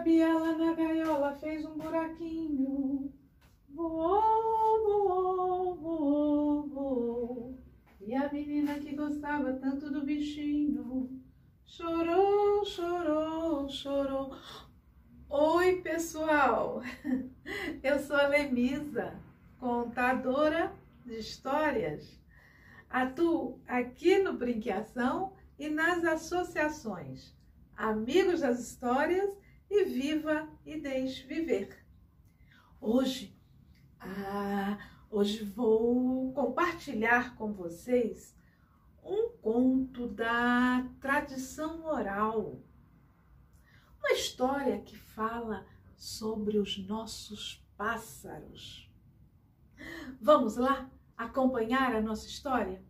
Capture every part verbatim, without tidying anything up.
Gabriela na gaiola fez um buraquinho. Voou, voou, voou, voou. E a menina que gostava tanto do bichinho chorou, chorou, chorou. Oi, pessoal! Eu sou a Lemisa, contadora de histórias. Atuo aqui no Brinqueação e nas associações Amigos das Histórias e Viva e Deixe Viver. Hoje, ah, hoje vou compartilhar com vocês um conto da tradição oral. Uma história que fala sobre os nossos pássaros. Vamos lá acompanhar a nossa história?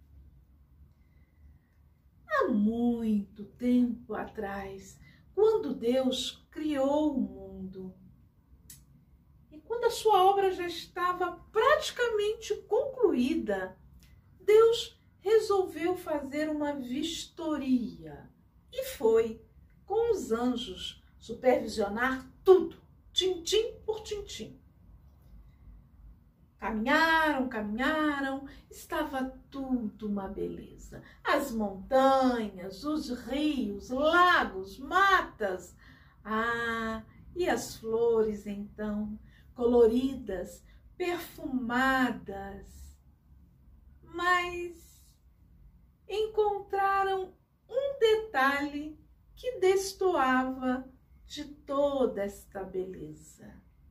Há muito tempo atrás, quando Deus criou o mundo, e quando a sua obra já estava praticamente concluída, Deus resolveu fazer uma vistoria e foi com os anjos supervisionar tudo, tintim por tintim. Caminharam, caminharam, estava tudo uma beleza. As montanhas, os rios, lagos, matas. Ah, e as flores então, coloridas, perfumadas. Mas encontraram um detalhe que destoava de toda esta beleza.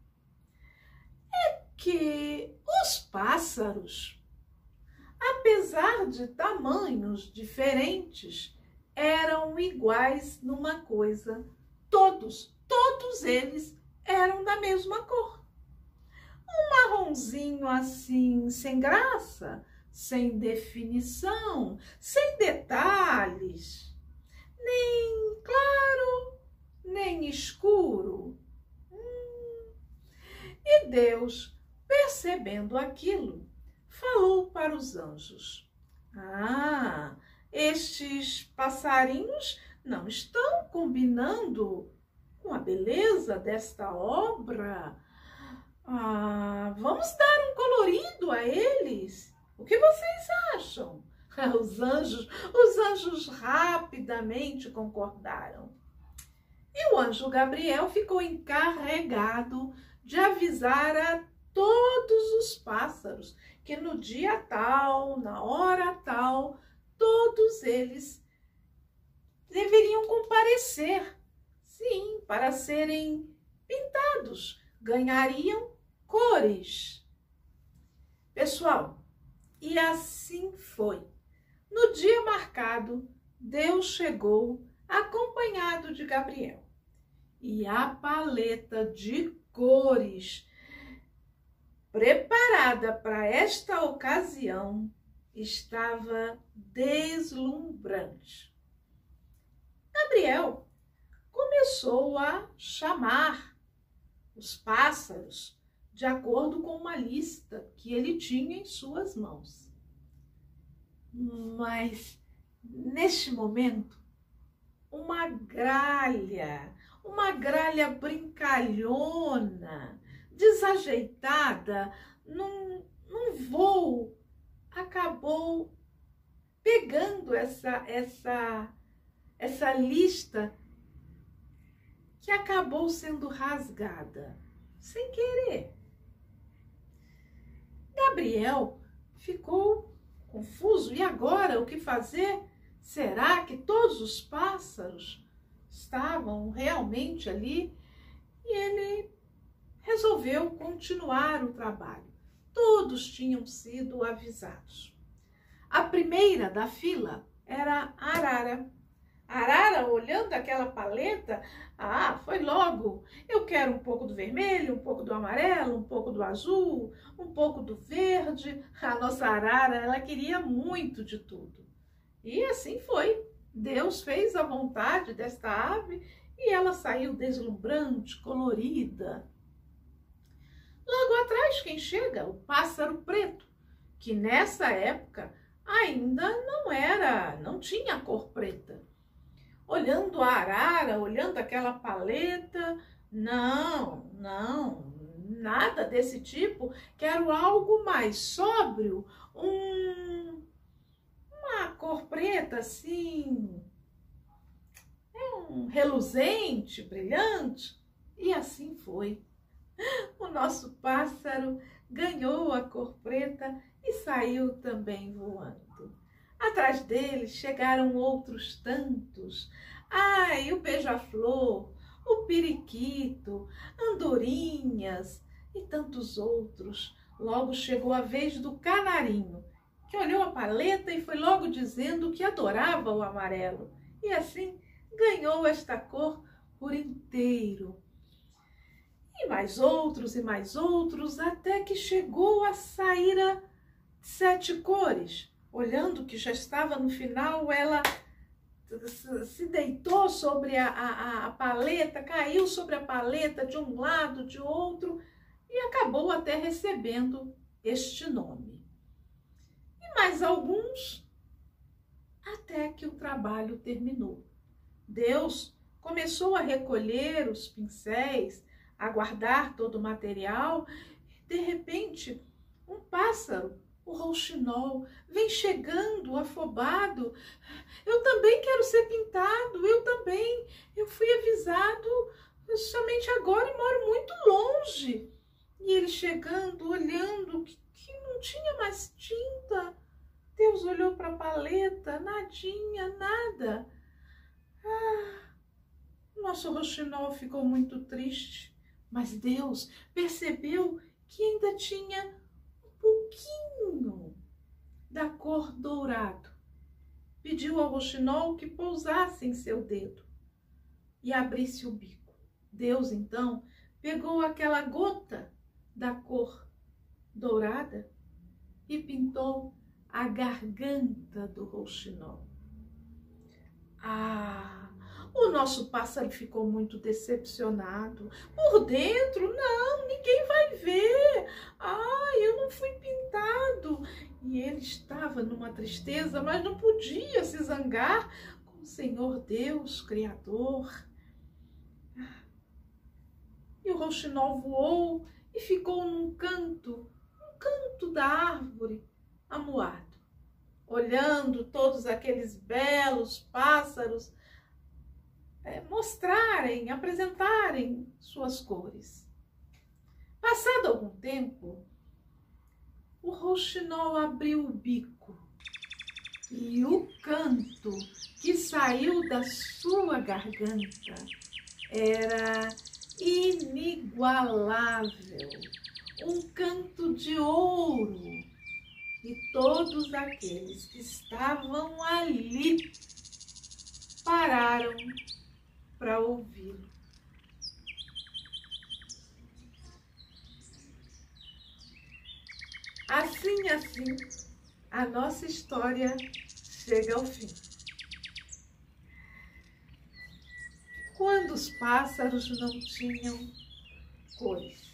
É que os pássaros, apesar de tamanhos diferentes, eram iguais numa coisa. Todos, todos eles eram da mesma cor. Um marronzinho assim, sem graça, sem definição, sem detalhes. Nem claro, nem escuro. Hum. E Deus, percebendo aquilo, falou para os anjos: Ah, estes passarinhos não estão combinando com a beleza desta obra. Ah, vamos dar um colorido a eles. O que vocês acham? Os anjos, os anjos rapidamente concordaram. E o anjo Gabriel ficou encarregado de avisar a todos os pássaros que no dia tal, na hora tal, todos eles deveriam comparecer, sim, para serem pintados, ganhariam cores. Pessoal, e assim foi. No dia marcado, Deus chegou acompanhado de Gabriel. E a paleta de cores preparada para esta ocasião estava deslumbrante. Gabriel começou a chamar os pássaros de acordo com uma lista que ele tinha em suas mãos. Mas, neste momento, uma gralha, uma gralha brincalhona, desajeitada, num, num voo, acabou pegando essa, essa, essa lista que acabou sendo rasgada, sem querer. Gabriel ficou confuso. E agora, o que fazer? Será que todos os pássaros estavam realmente ali? E ele resolveu continuar o trabalho. Todos tinham sido avisados. A primeira da fila era a arara. A arara, olhando aquela paleta, ah, foi logo. Eu quero um pouco do vermelho, um pouco do amarelo, um pouco do azul, um pouco do verde. A nossa arara, ela queria muito de tudo. E assim foi. Deus fez a vontade desta ave e ela saiu deslumbrante, colorida. Logo atrás, quem chega? O pássaro preto, que nessa época ainda não era, não tinha cor preta. olhando a arara, olhando aquela paleta. Não, não, nada desse tipo. Quero algo mais sóbrio, um, uma cor preta assim, é um reluzente, brilhante. E assim foi. O nosso pássaro ganhou a cor preta e saiu também voando. Atrás dele chegaram outros tantos. Ai, o beija-flor, o periquito, andorinhas e tantos outros. Logo chegou a vez do canarinho, que olhou a paleta e foi logo dizendo que adorava o amarelo. E assim ganhou esta cor por inteiro. E mais outros e mais outros, até que chegou a sair a sete cores. Olhando que já estava no final, ela se deitou sobre a, a, a paleta, caiu sobre a paleta de um lado, de outro, e acabou até recebendo este nome. E mais alguns, até que o trabalho terminou. Deus começou a recolher os pincéis, a guardar todo o material, e de repente, um pássaro, o rouxinol, vem chegando afobado. Eu também quero ser pintado, eu também. Eu fui avisado somente agora e moro muito longe. E ele chegando, olhando, que, que não tinha mais tinta. Deus olhou para a paleta, nadinha, nada. Ah, nosso rouxinol ficou muito triste. Mas Deus percebeu que ainda tinha um pouquinho da cor dourado. Pediu ao rouxinol que pousasse em seu dedo e abrisse o bico. Deus, então, pegou aquela gota da cor dourada e pintou a garganta do rouxinol. Ah! O nosso pássaro ficou muito decepcionado. Por dentro, não, ninguém vai ver. Ai, eu não fui pintado. E ele estava numa tristeza, mas não podia se zangar com o Senhor Deus, Criador. E o rouxinol voou e ficou num canto, um canto da árvore, amuado, olhando todos aqueles belos pássaros É, mostrarem, apresentarem suas cores. Passado algum tempo, o rouxinol abriu o bico e o canto que saiu da sua garganta era inigualável, um canto de ouro. E todos aqueles que estavam ali pararam para ouvi-lo. Assim, assim, a nossa história chega ao fim. Quando os pássaros não tinham cores.